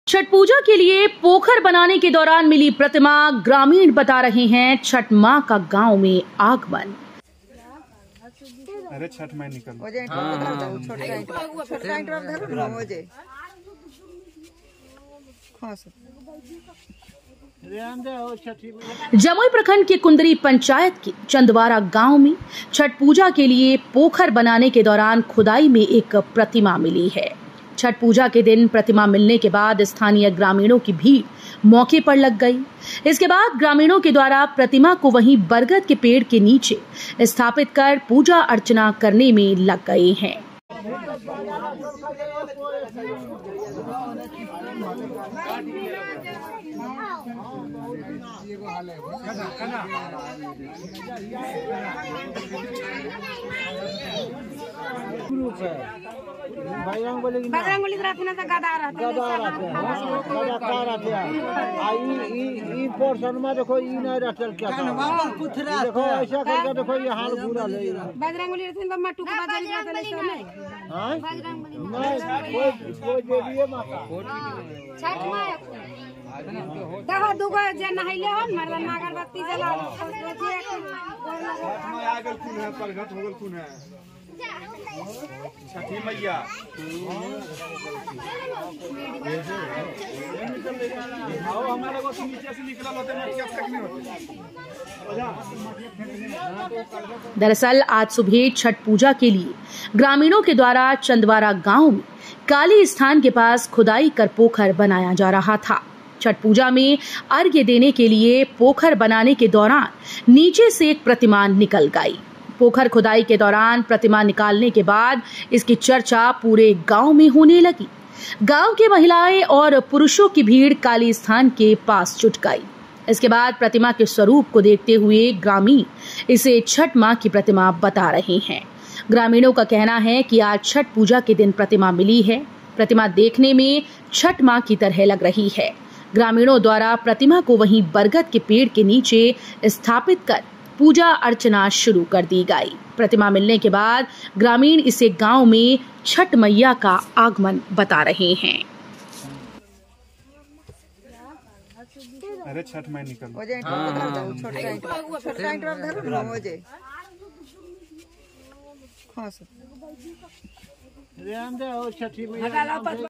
छठ पूजा के लिए पोखर बनाने के दौरान मिली प्रतिमा, ग्रामीण बता रहे हैं छठ मां का गांव में आगमन। अरे छठ माई निकल जमुई प्रखंड के कुंदरी पंचायत के चंदवारा गांव में छठ पूजा के लिए पोखर बनाने के दौरान खुदाई में एक प्रतिमा मिली है। छठ पूजा के दिन प्रतिमा मिलने के बाद स्थानीय ग्रामीणों की भीड़ मौके पर लग गई। इसके बाद ग्रामीणों के द्वारा प्रतिमा को वहीं बरगद के पेड़ के नीचे स्थापित कर पूजा अर्चना करने में लग गए हैं। बजरंगबली रहते ना तो गदा रहते ई पोर्शन में देखो ई नहीं रहते क्या देखो ऐसा करके देखो ये हाल पूरा ले बजरंगबली रहते तो मट्टू के बजरंगबली रहते नहीं हां बजरंगबली कोई देवी माता छठ मां देखो दुगो जे नहाइले हन मरदन अगरबत्ती जला छठ मां आ गेल खून है प्रगट हो गेल खून है छठी मैया हमारे को नीचे से निकला होते दरअसल आज सुबह छठ पूजा के लिए ग्रामीणों के द्वारा चंदवारा गांव में काली स्थान के पास खुदाई कर पोखर बनाया जा रहा था। छठ पूजा में अर्घ्य देने के लिए पोखर बनाने के दौरान नीचे से एक प्रतिमा निकल गई। पोखर खुदाई के दौरान प्रतिमा निकालने के बाद इसकी चर्चा पूरे गांव में होने लगी। गांव की महिलाएं और पुरुषों की भीड़ काली स्थान के पास जुट गई। इसके बाद प्रतिमा के स्वरूप को देखते हुए ग्रामीण इसे छठ मां की प्रतिमा बता रहे हैं। ग्रामीणों का कहना है कि आज छठ पूजा के दिन प्रतिमा मिली है। प्रतिमा देखने में छठ मां की तरह लग रही है। ग्रामीणों द्वारा प्रतिमा को वहीं बरगद के पेड़ के नीचे स्थापित कर पूजा अर्चना शुरू कर दी गई। प्रतिमा मिलने के बाद ग्रामीण इसे गांव में छठ मैया का आगमन बता रहे हैं। अरे छठ माई निकल छठी मैया